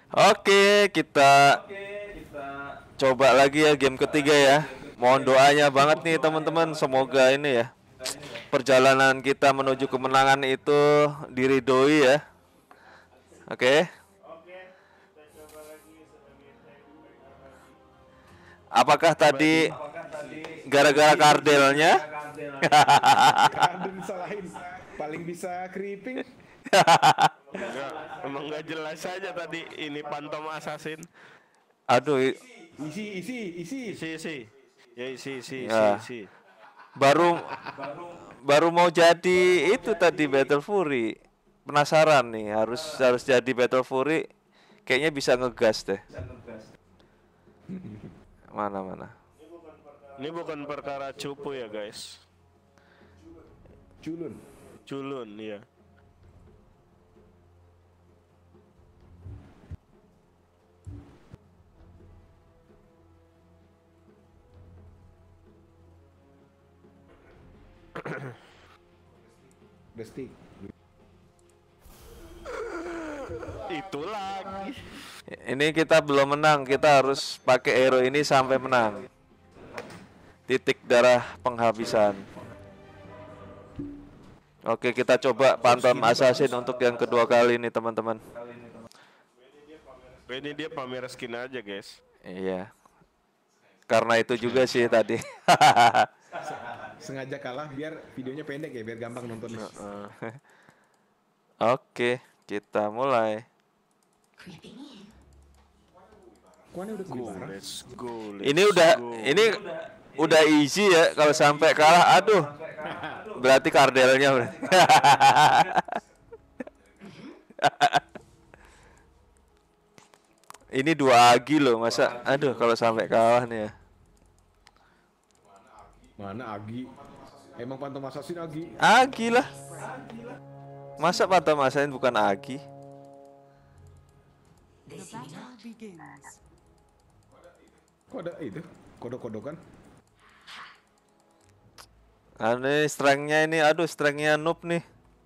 Oke, kita coba lagi ya game ketiga ya. Mohon doanya banget nih teman-teman, semoga ini ya perjalanan kita menuju kemenangan itu diridhoi ya. Oke. Apakah tadi gara-gara kardelnya? Kadang disalahin. Paling bisa creeping. Enggak, emang nggak jelas aja tadi ini Phantom Assassin. Aduh, Isi. Ya isi. Ya. baru baru mau jadi itu tadi Battle Fury. Penasaran nih, harus jadi Battle Fury. Kayaknya bisa ngegas deh. Mana? Ini bukan perkara cupu ya guys. Culun ya. Bestik. Itu lagi. Ini kita belum menang, kita harus pakai hero ini sampai menang. Titik darah penghabisan. Oke, kita coba Phantom Assassin untuk yang kedua kali ini teman-teman. Ini dia pamer skin aja guys. Iya. Karena itu juga sih tadi. Sengaja kalah biar videonya pendek ya, biar gampang nontonnya. Oke, kita mulai. Kuannya udah keluar. Let's go. Ini udah easy ya, kalau sampai kalah aduh. Berarti kardelnya berarti. Ini 2 agi loh, masa aduh kalau sampai kalah nih ya. Mana Agi? Emang Phantom Assassin Agi? Agi lah. Masa Phantom Assassin bukan agi? Kok ada itu? Kodok-kodokan? Aneh strength-nya ini, aduh strength-nya noob nih.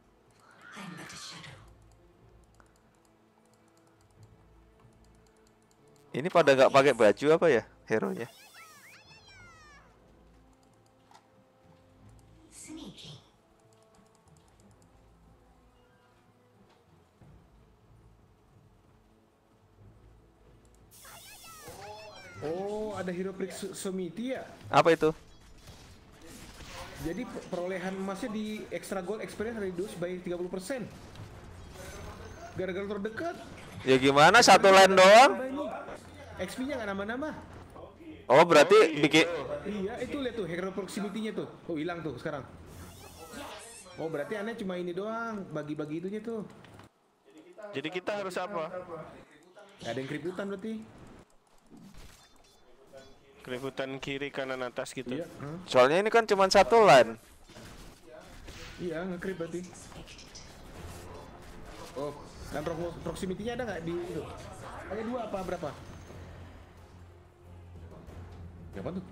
Ini pada nggak pakai baju apa ya hero-nya? Oh, ada Hero Proximity ya? Apa itu? Jadi perolehan emasnya di Extra Gold Experience reduce by 30%. Gara-gara terdekat. Ya gimana, satu line doang? XP-nya nggak nambah-nambah. Oh berarti bikin. Iya, itu lihat tuh Hero Proximity-nya tuh. Oh, hilang tuh sekarang. Oh, berarti aneh cuma ini doang, bagi-bagi itunya tuh. Jadi kita harus apa? Ada yang keributan berarti. Keributan kiri kanan atas gitu. Iya, Soalnya ini kan cuma satu line. iya nge-creep berarti. Oh, dan proximity-nya ada nggak di itu? Ada 2 apa berapa? Apa tuh?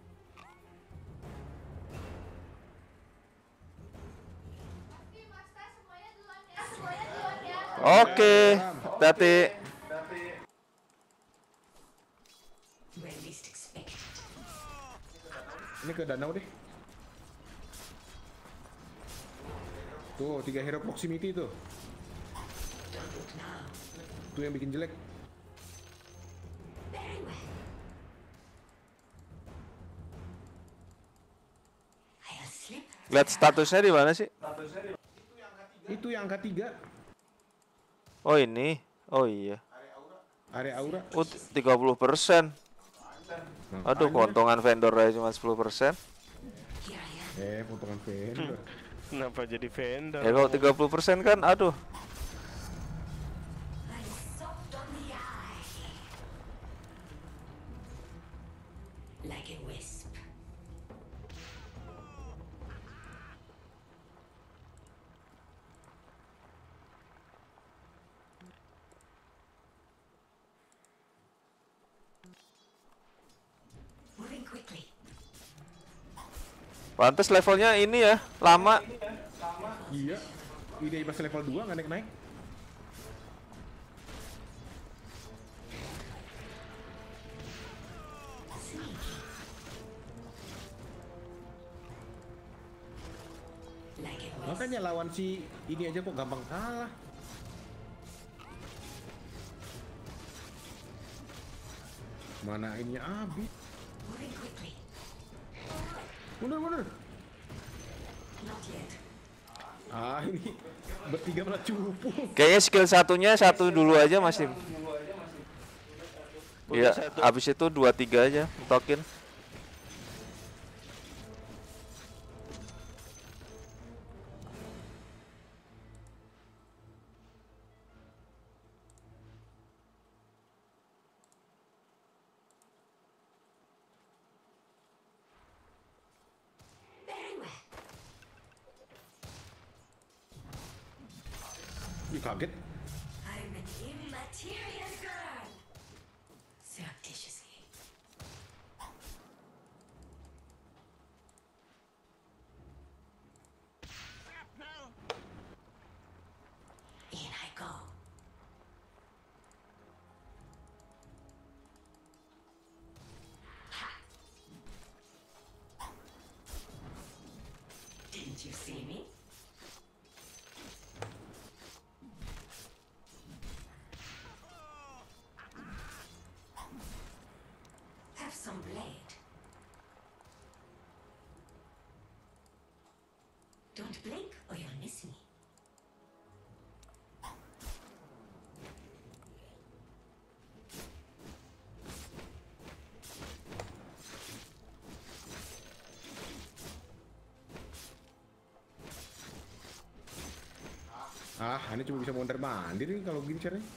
Oke, hati. Ini ke danau deh. Tuh, 3 hero proximity tuh. Tuh yang bikin jelek. Lihat statusnya di mana sih? Itu yang angka 3. Oh ini. Oh iya. Area aura. Oh 30%. Aduh, keuntungan vendor aja cuma 10%. Potongan vendor. Kenapa jadi vendor? Ya kalau 30% kan aduh. Pantes levelnya ini ya, lama. Iya. Ini pas level 2 nggak naik-naik. makanya lawan si ini aja kok gampang kalah. Mana ininya habis. Mundur. Ah, ini bertiga malah cupu. Kayaknya skill satunya satu dulu aja Mas Dim. Iya, abis itu 2-3 aja tokin. Ih, kaget. I'm an immaterial girl. Surreptitiously. In I go. Didn't you see me? Have some blade. Don't blink or you'll miss me. Ah, ini cuma bisa mondar mandir nih kalau gini caranya.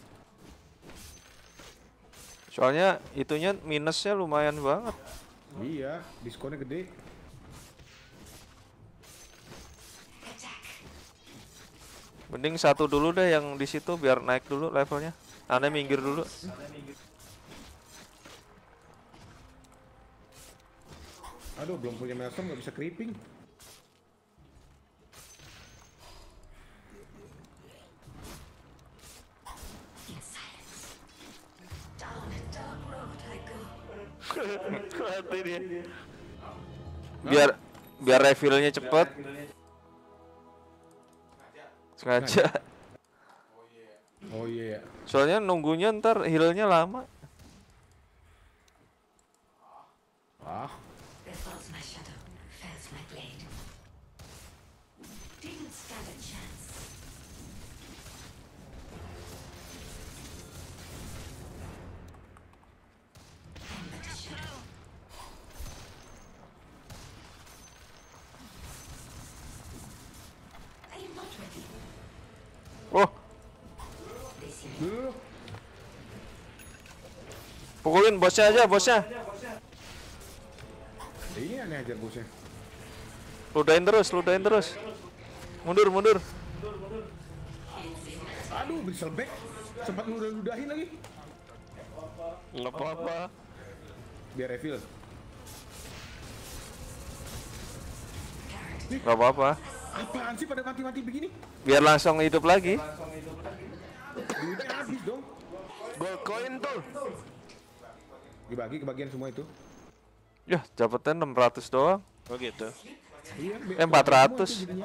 Soalnya itunya minusnya lumayan banget. Iya, diskonnya gede. Attack. Mending satu dulu deh yang di situ biar naik dulu levelnya. Aneh minggir dulu. Aduh, belum punya Maelstrom nggak bisa creeping. In silence. Down a dark road I go. Mati dia. Biar refillnya cepet. Sengaja. Oh iya. Soalnya nunggunya ntar healnya lama. Ah, There falls my shadow, fells my blade. Didn't stand a chance. I'm but a shadow. I am not ready. Oh, They see me. dulu. pukulin bosnya aja, bosnya. Ini aneh aja bosnya. Ludahin terus. Mundur. Aduh, bisa back. Sempat ludahin lagi. Nggak apa-apa. Biar refill. Gak apa-apa. Apaan sih pada mati-mati begini? Biar langsung hidup lagi. Duitnya habis dong. Gold coin tuh. Dibagi kebagian semua itu. Yah, dapetnya 600 doang. Oh gitu. Iya, 400. semua itu jadinya.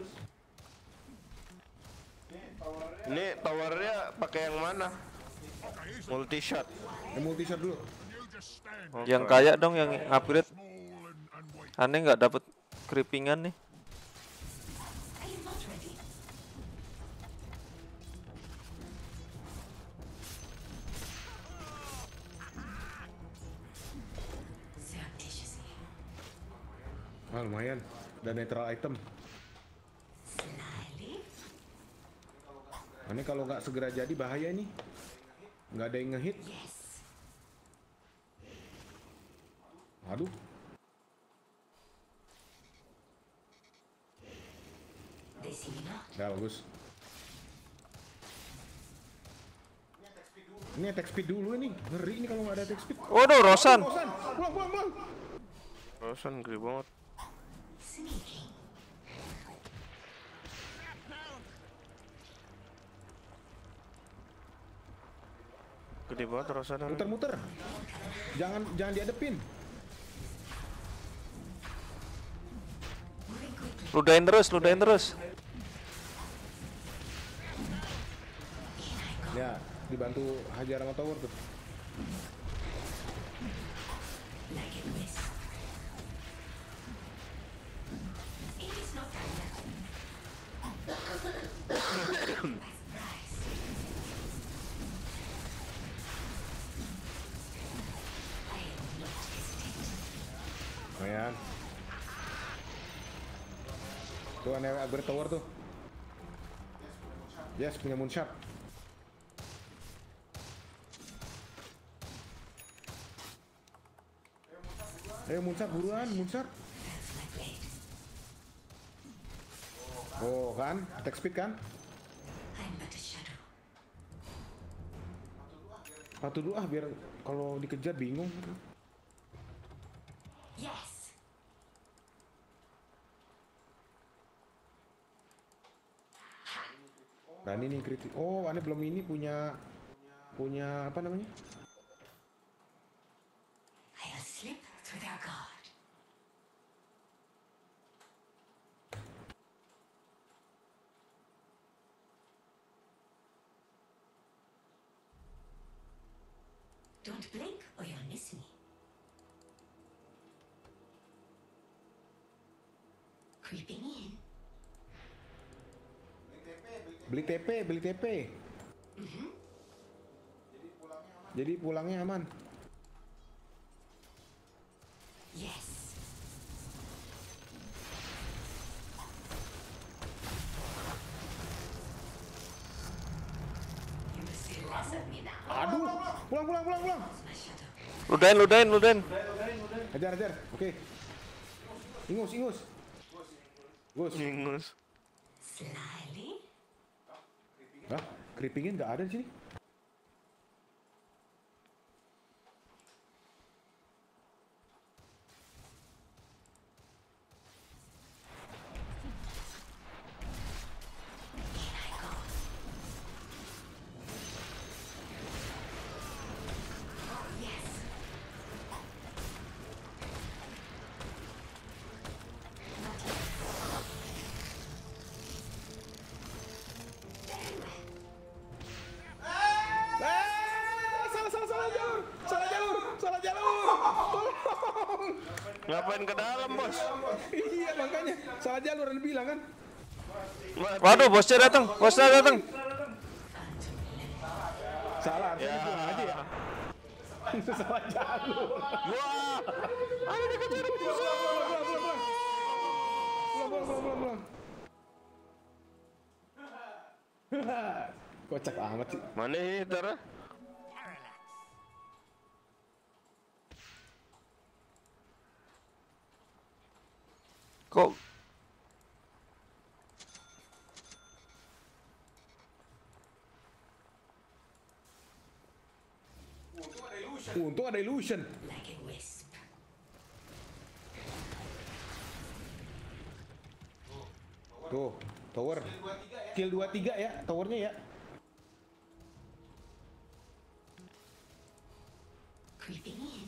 Ini towernya pakai yang mana? Multi shot. Yang multi shot dulu. Yang kaya dong yang upgrade. Aneh nggak dapet creepingan nih. I am not ready. Surreptitiously. Ah, lumayan. Dan netral item. Slyly. Ini kalau nggak segera jadi bahaya nih. Nggak ada yang ngehit. Yes. Aduh. They see me not. Ya bagus. Ini attack speed dulu ini. Ngeri ini kalau nggak ada attack speed. Waduh, Rosan. Bosan. Pulang. Rosan gede banget. Sneaking. Gede banget Rosan. Muter-muter. Jangan dihadepin. Moving quickly. Ludahin terus. Ya, dibantu hajar sama tower tuh. Like a wisp. It is not that. Rise. I am not hesitant. Lumayan. Tuh aneh upgrade tower tuh. Yes, punya moonshot. Ayo moonshot buruan, moonshot. That's my blade. Oh kan, attack speed kan? I'm but a shadow. Satu dulu ah biar kalau dikejar bingung. Yes. Berani nih kritik. Oh, aneh belum ini punya apa namanya? I'll slip through their guard. Don't blink or you'll miss me. Creeping in. Beli TP, beli TP. Jadi pulangnya aman. Yes. You will see less of me now. Aduh, pulang. My shadow. Ludain. Hajar. Oke. Ingus. Gus. Ingus. Slyly. Hah? Creepingin nggak ada di sini? Yes. Salah jalur. Tolong. Ngapain ke dalam, Bos? Iya makanya salah jalur yang bilang kan. Waduh, bosnya datang. Salah, harusnya pulang aja ya. Salah jalur. Wah, ada dikejar musuh. Pulang. Kocak amat sih. Mana hitter? Kok Untung ada illusion. Like a wisp. Tuh, tower. Kill 2-3 ya, towernya ya. Creeping in.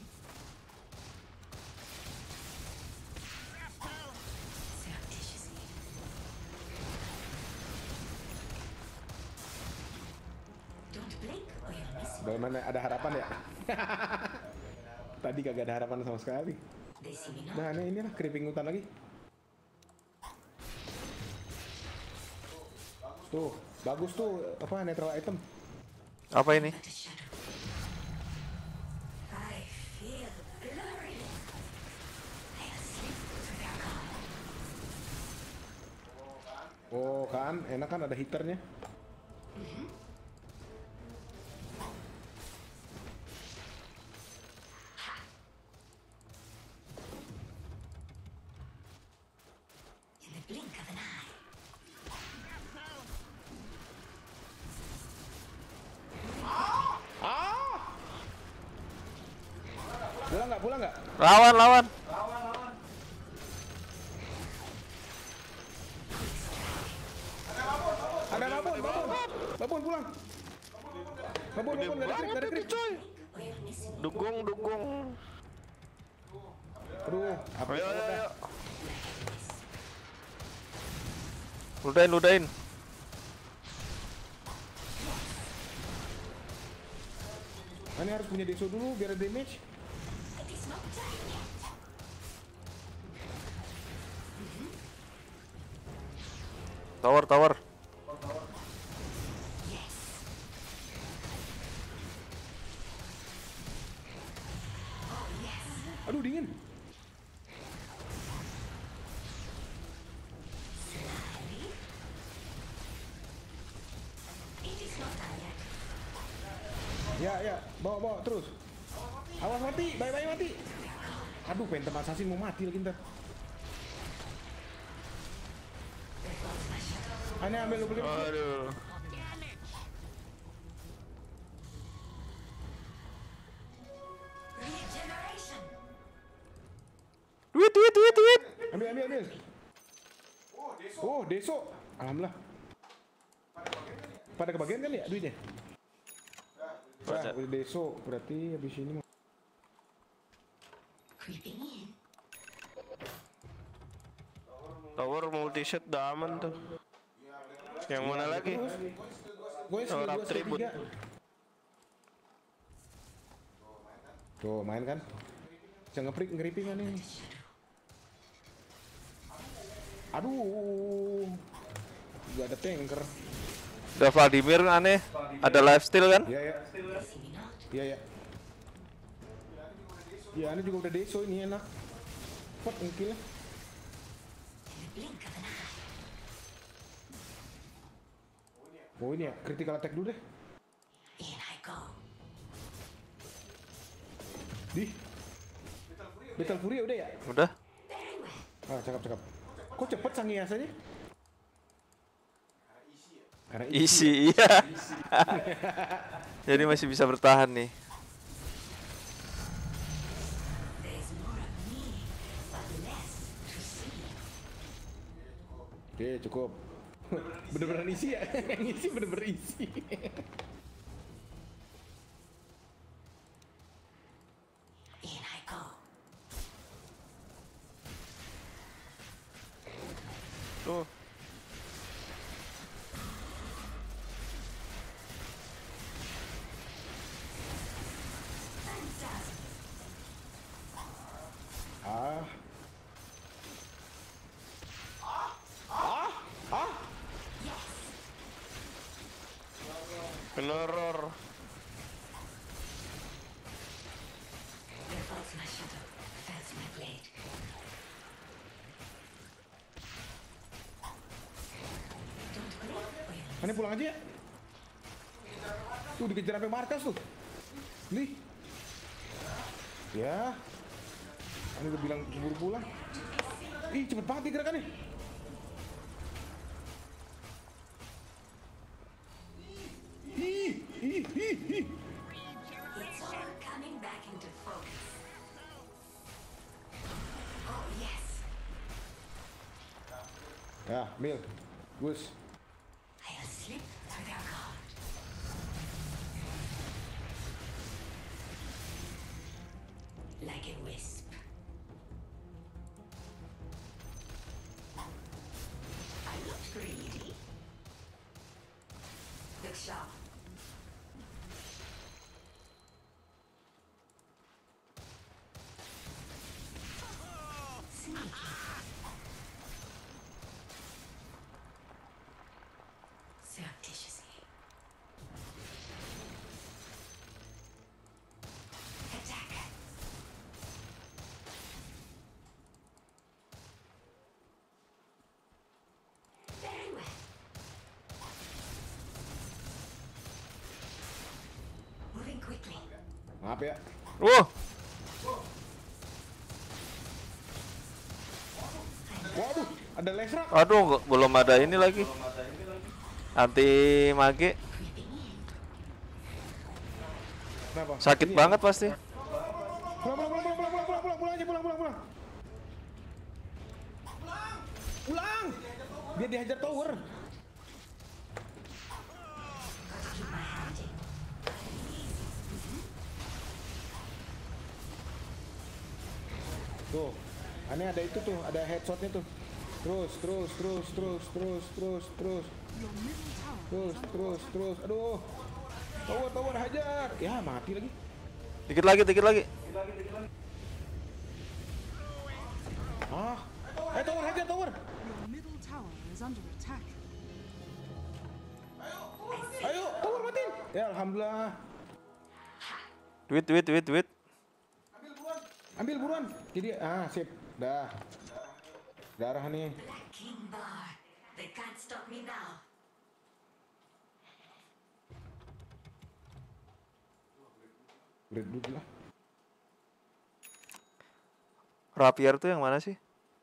Surreptitiously. Don't blink or you'll miss me. Bagaimana ada harapan ya? Tadi kagak ada harapan sama sekali. They see me not. Nah, ini lah creeping hutan lagi. Tuh, bagus tuh apa netral item. apa ini? But a shadow. I feel blurry. I'll slip through their guard. Oh kan, enak kan ada hitternya. In the blink of an eye. Pulang nggak? Lawan. Ada babon pulang. Babon nggak ada creep. Coy. Or you'll miss me. Dukung. Aduh, apa Ayo. Ludain. Aneh harus punya deso dulu biar ada damage. It is not done yet. Tower, tower. Yes. Oh yes. Aduh dingin. It is not done yet. Ya, bawa terus. Awas mati, bye-bye mati. Aduh, Phantom Assassin mau mati lagi ntar. Aneh ambil lu beli. Aduh. Regeneration. Duit. Ambil. Oh, deso. Alhamdulillah. Pada kebagian kali ya duitnya? Pada. Udah deso, berarti habis ini mau. Creeping in. Tower multi shot udah aman tuh. Yang mana lagi? Gue Tower atribut. Tuh, main kan? Bisa ngeriping kan nih. Aduh. Gak ada tanker. Udah Vladimir aneh. Ada lifesteal kan? Iya. Iya. Ya, ini juga udah deso ini enak. Cepat ngekillnya. Blink of an eye. Oh ini ya, critical attack dulu deh. In I go. Di. Battle Fury udah ya? Udah. Very well. Ah, cakep. Kok cepet sangiasannya? Karena Isi, iya. Jadi masih bisa bertahan nih. There's more of me, but less to see. Oke, cukup. Bener-bener isi ya? Yang isi bener-bener isi. In I go. Tuh. Ah. Peneror. There falls my shadow, fells my blade. Don't grieve or you'll Aneh pulang aja ya? Tuh dikejar sampai markas tuh. Nih. Ya. Aneh udah bilang buru pulang. Ih, cepet banget nih gerakannya. Ih. It's all coming back into focus. Oh yes. Ya, Mil. Gus. I'll slip through their guard. Like a wisp. I looked greedy. Look sharp. Sneaky. Surreptitiously. Attack. Very well. Moving quickly. Maaf ya. Wow, Waduh, ada lesrak. aduh belum ada ini lagi. Anti mage. Creeping in. Kenapa? Sakit Ini ya? banget pasti. Pulang. Pulang. Biar dihajar tower. Keep my hand in. Tuh. Aneh ada itu tuh, ada headshotnya tuh. Terus. Terus. Aduh. Tower hajar. Ya, mati lagi. Dikit lagi, dikit lagi. Ah, tower aja tower. Your middle tower is under attack. Ayo, tower matiin. Ya alhamdulillah. Duit, duit, duit, duit. Ambil buruan. Jadi sip. Dah. Darah nih. Black King Bar. They can't stop me now. Bread dulu lah. Rapier tuh yang mana sih?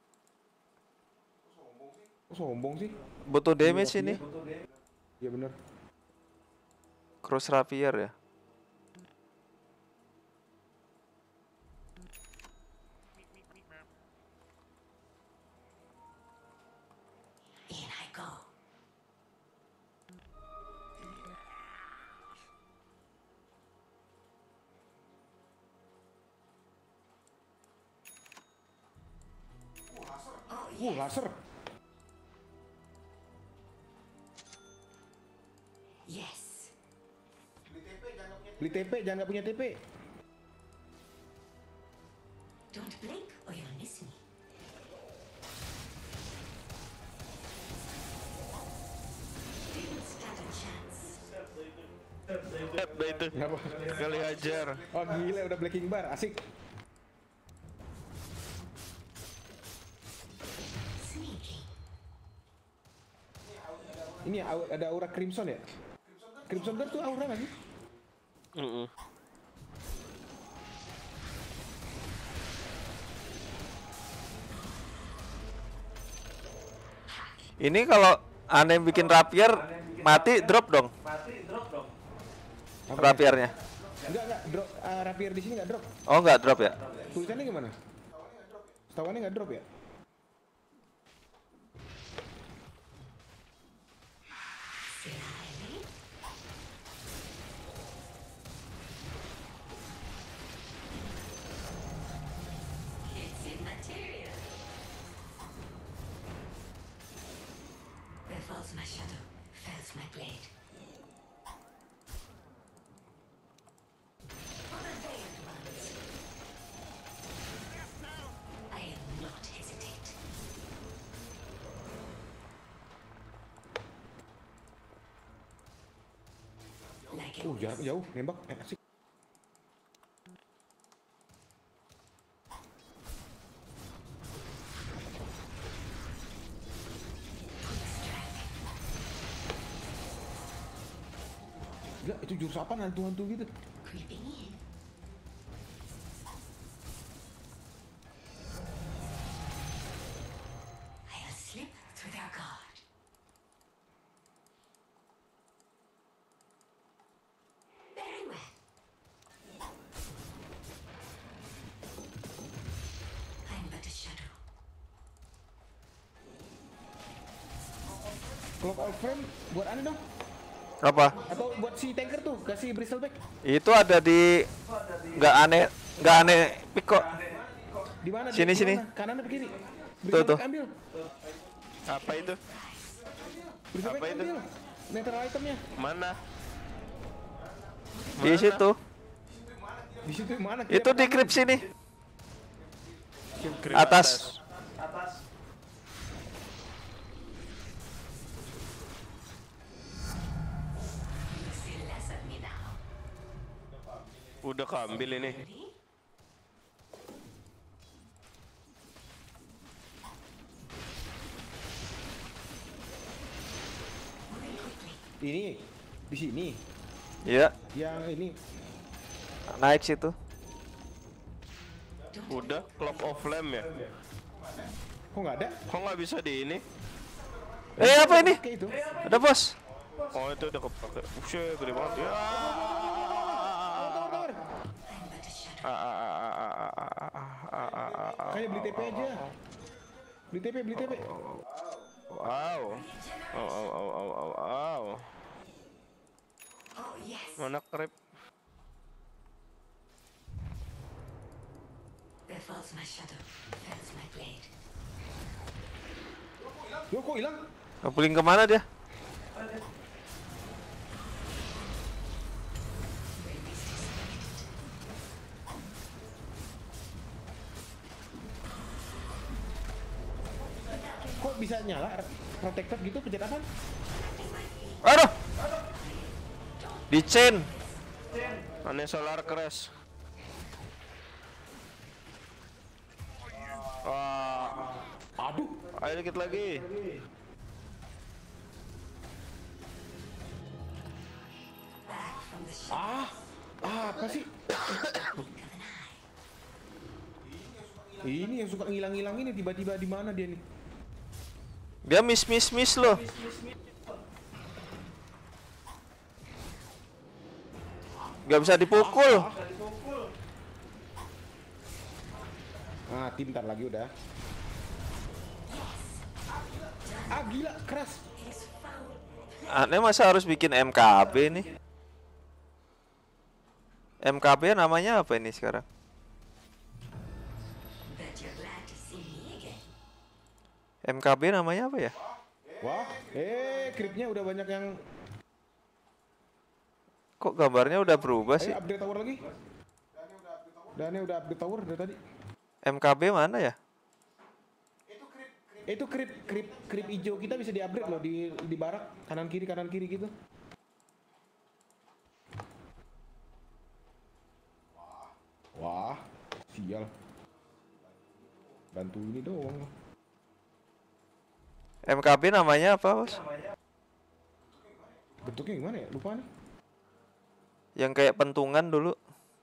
Kok sombong sih? Butuh damage ini. Iya bener. Cross rapier ya. In I go. Laser. Yes. Beli TP, jangan nggak punya TP. Don't blink or you'll miss me. Didn't stand a chance. Lihat dah itu. Kenapa? Kali hajar. Oh gila udah Blacking Bar, asik. Sneaking. Ini ada aura Crimson ya? Crimson Guard tuh aura nggak sih? Ini kalau aneh bikin rapier mati drop dong. Rapiernya. Enggak, drop. Rapier di sini nggak drop. Oh, nggak drop ya? Tulisannya gimana? Setawannya nggak drop ya? Slyly. It's immaterial. Where falls my shadow, fells my blade. For the veiled ones. I will not hesitate. Like it Jarak jauh, nembak. Asik. Gila, itu jurus apa hantu-hantu gitu? creeping in. I'll slip through their guard. Very well. I'm but a shadow. Clock of Flame buat aneh dong? Apa? Atau buat si tanker tuh, kasih Bristleback. Itu ada di nggak aneh pick kok. Di mana? Sini, Di sini. mana? Kanan apa kiri? Tuh, tuh. Bristleback ambil. Apa itu? Bristleback Apa itu? ambil. Netral itemnya. Mana? Di situ. Di situ mana? Itu di krip sini. Krip Atas. You see less of me now. Udah keambil ini. Ready? Moving quickly. Ini di sini. Iya, Yang ini. naik situ. Udah Clock of Flame ya. Kok nggak ada? Kok nggak bisa di ini? Apa ini? Kayak itu. Ada bos. Oh itu udah kepake. Buset, gede banget ya. Tower. I'm but a shadow. Kayak beli TP aja. Beli TP, beli TP. Wow. Wow. Oh yes. Mana krip? Where falls my shadow, fells my blade. Yo kok hilang? Ngepuling kemana dia? bisa nyala protector gitu, pencet apa? Aduh. Di chain. Aneh solar crash. Wah, Aduh, ayo dikit lagi. apa sih? Ini yang suka ngilang-ngilang ini tiba-tiba di mana dia nih? Dia miss loh. Gak bisa dipukul. Ah, tim ntar lagi udah. Ah, gila, keras. Aneh masa harus bikin MKB nih? MKB namanya apa ini sekarang? Bet you're glad to see me again. MKB namanya apa ya? Wah, creepnya udah banyak yang. Kok gambarnya udah berubah sih? Ayo update tower lagi. Dane udah update tower dari tadi. MKB mana ya? Itu creep hijau kita bisa di-upgrade loh di barak kanan kiri gitu. Wah, sial. Bantu ini doang. MKB namanya apa, Bos? Bentuknya gimana ya? Lupa nih. Yang kayak pentungan dulu.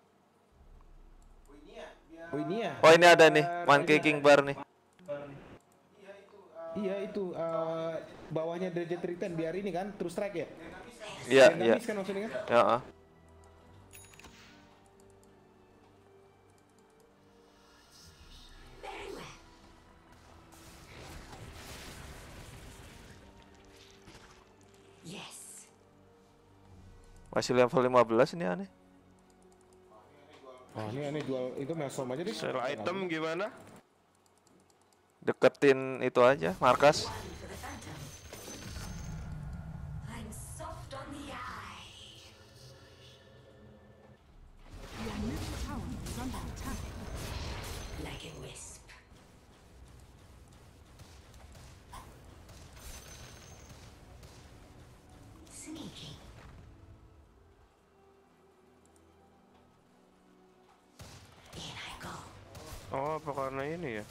Oh ini ya? Oh, ini ada nih, Monkey King Bar nih. Iya itu bawahnya derajat return biar ini kan terus strike ya? Iya, Biar iya. nggak miss kan maksudnya kan? Ya. Very well. Yes. Masih level 15 ini aneh. Oh ini jual itu Maelstrom aja deh. Sell item gimana? Deketin itu aja, markas. One for the phantom. I'm soft on the eye. Your middle tower is under attack. Like a wisp. Sneaking. In I go. Oh, apa karena ini ya?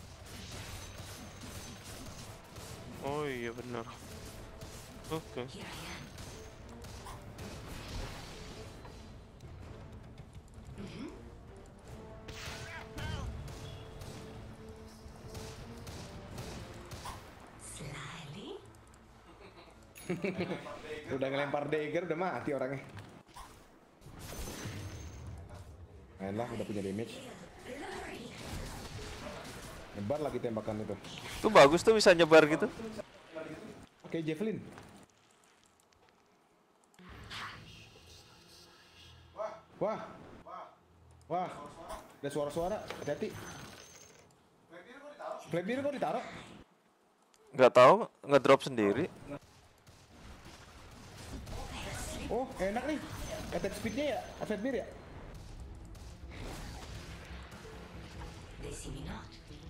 Oh iya benar. Oke. Here I am. Slyly. Udah ngelempar dagger udah mati orangnya. Main lah udah punya damage. Nyebar lagi tembakan itu. Tuh bagus tuh bisa nyebar gitu. Oke, Javelin. Wah. Wah. Ada suara-suara. Hati-hati. Flame kok ditaruh? Nggak tahu, ngedrop sendiri. Oh, enak nih. Attack speednya ya? Attack speed ya? They see me not.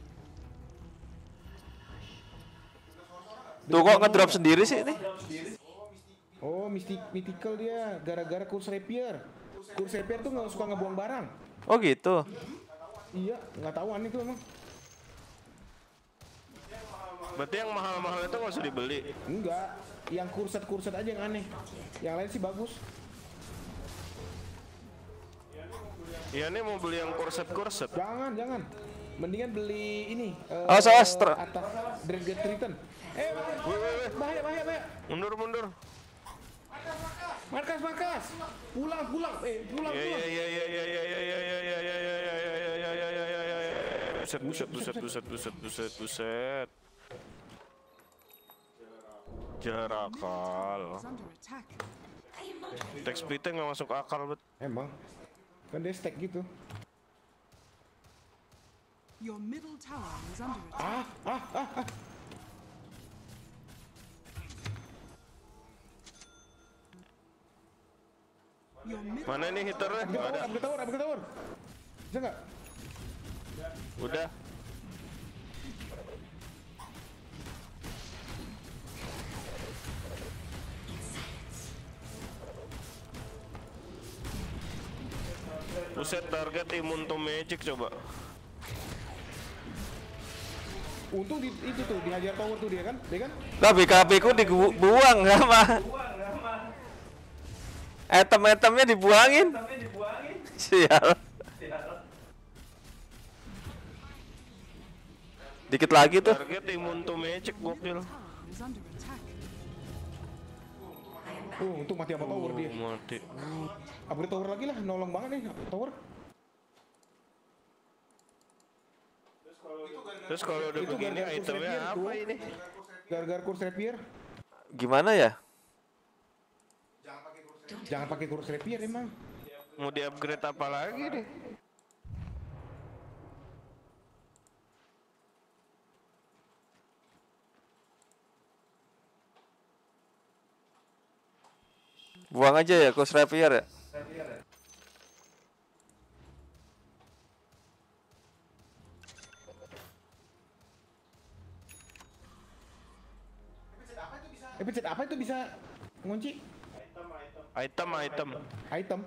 Tuh kok ngedrop sendiri sih ini? Oh, mythical dia. Gara-gara Curse Rapier. Curse Rapier tuh nggak suka ngebuang barang. Oh gitu. Iya, nggak tahuan itu emang. Berarti yang mahal-mahal itu nggak usah dibeli. Enggak, yang kurset aja yang aneh. Yang lain sih bagus. Iya nih mau beli yang korset-korset. Jangan. Mendingan beli ini. Awas, atas Dreadgate Triton. Bahaya. Mundur. Markas. Pulang. Pulang. Buset. Jarakal. Is under attack. Text speednya nggak masuk akal bet. Emang. Kan dia stack gitu. Your middle tower is under attack. Your middle Mana nih hitternya? Nggak ada. Upgrade tower. Bisa nggak? Udah. Buset, target imun to magic coba. Untung itu tuh dihajar tower tuh dia kan? Lah BKB ku dibuang sama. Item-itemnya dibuangin. Sial. Dikit lagi tuh. Target imun to magic gokil. Tower is under attack. Untung mati sama tower dia. Mati. Upgrade tower lagi lah, nolong banget nih tower. Terus kalau udah Itu begini gara-gara itemnya kursi apa rapier, ini? Gara-gara kurs rapier. Gimana ya? Jangan pakai kurs rapier emang. Mau di-upgrade apa lagi nih? Buang aja ya Ghost Rapier ya. Pencet apa itu bisa ngunci? Item. Item.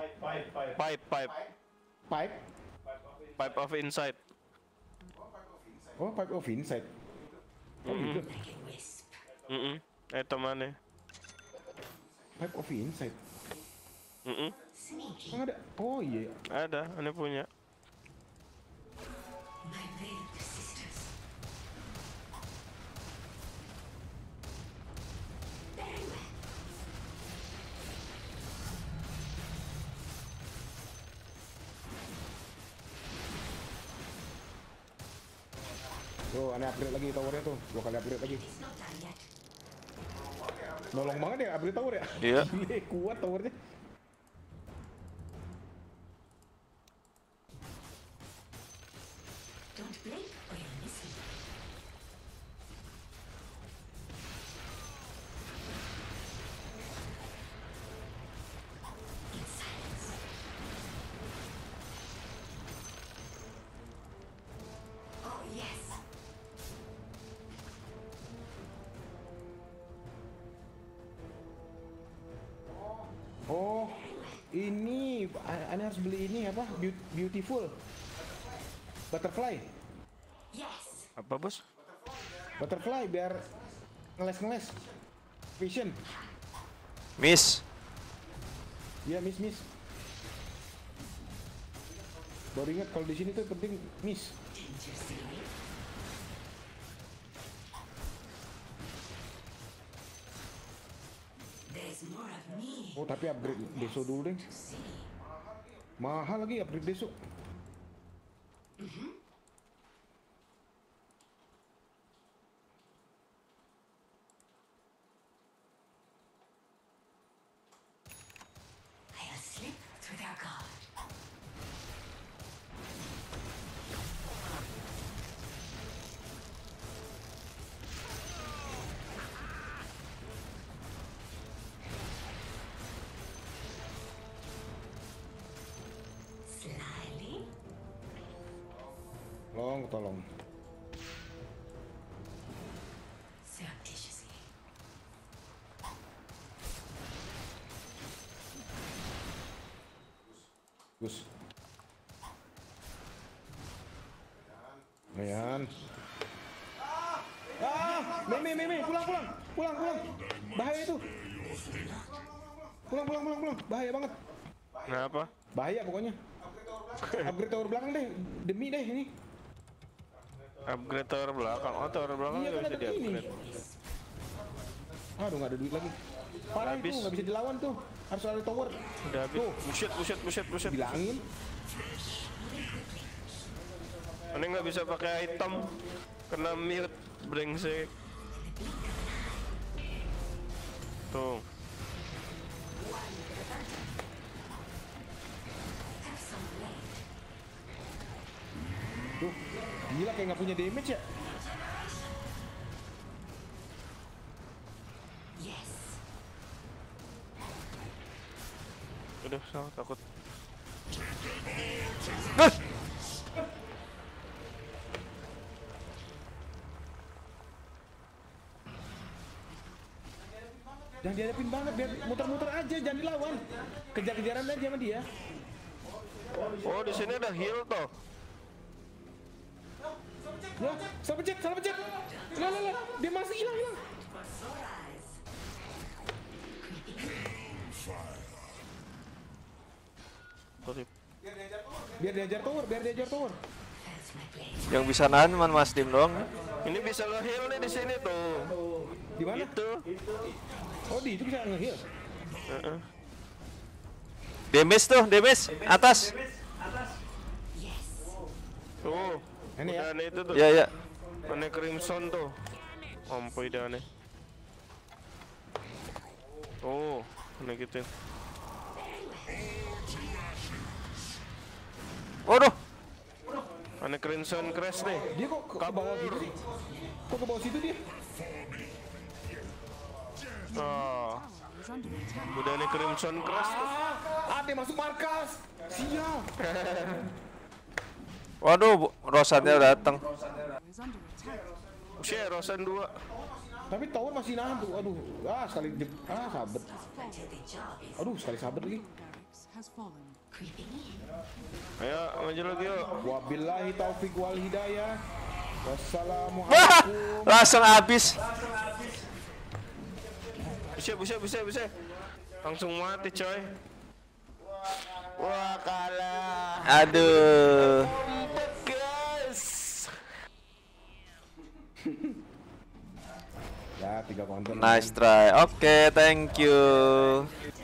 Pipe of insight. Oh, pipe of insight. Oh, gitu. Like a wisp. Item mana? Pipe of insight. Sneaky. Emang ada? Oh iya. Ada, ini punya. My veiled sisters. Very well. Tuh, aneh upgrade lagi towernya tuh. 2 kali upgrade lagi. It's not done yet. Nolong banget ya upgrade tower ya. Iya. Gile, kuat towernya. Don't blink or you'll miss it. In silence. Oh yes. Oh, ini aneh harus beli ini apa? Beautiful. Butterfly. Yes. Apa bos? Butterfly biar ngeles. Vision. Miss. Iya, miss. Baru ingat kalau di sini tuh penting miss. Didn't you see me? There's more of me Oh, tapi upgrade deso dulu deh. to see. Mahal lagi upgrade deso. I'll slip through their guard. Slyly. Tolong. Surreptitiously. Gus. Mayan. Meme, pulang. Bahaya itu. Pulang. Bahaya banget. Kenapa? Bahaya pokoknya. Upgrade tower belakang deh. Demi deh ini. Upgrade tower belakang. Oh, tower belakang Iya nggak kan bisa ada ini. di-upgrade. Aduh, nggak ada duit lagi. Parah itu, Habis. nggak bisa dilawan tuh. Harus ada tower. Udah habis. Tuh. Buset. Bilangin. Ini nggak bisa pakai item. Kena mute. Brengsek. Tuh. Tuh, gila kayak nggak punya damage ya. Yes. Udah, salah takut. Jangan dihadapin banget, biar muter-muter aja, jangan dilawan. Kejar-kejaran aja sama dia. Oh, di sini ada heal toh. Ya, salah pencet, salah pencet. Lah, dia masih hilang. Sorry. Biar diajar tower. Yang bisa nahan cuman Mas Dim doang. Ini bisa nge-heal nih di sini tuh. Di mana? Itu. Oh, di itu bisa nge-heal. Damage tuh, damage atas. Tuh. Ini ya. Dan itu tuh. Ya ya. Aneh Crimson tuh. Ampun dah aneh. Oh, aneh gitu. Waduh. Aneh Crimson crash nih. Dia kok ke bawah gitu sih? Kok ke bawah situ dia? Ah, Is under attack. udah aneh Crimson crash tuh. Ada masuk markas. Sial. Waduh, Rosannya datang. Is under attack. Share Rosan 2. Tapi tower masih nahan tuh. Aduh, sabet. Aduh, sekali sabet lagi. Barracks has fallen. Ayo maju lagi yuk. Wabillahi taufik wal hidayah. Wah, Wassalamualaikum. langsung habis. Bisa. Langsung mati coy. Wah kalah. Aduh. Guys. Ya, 3 counter. Nice try. Oke, thank you.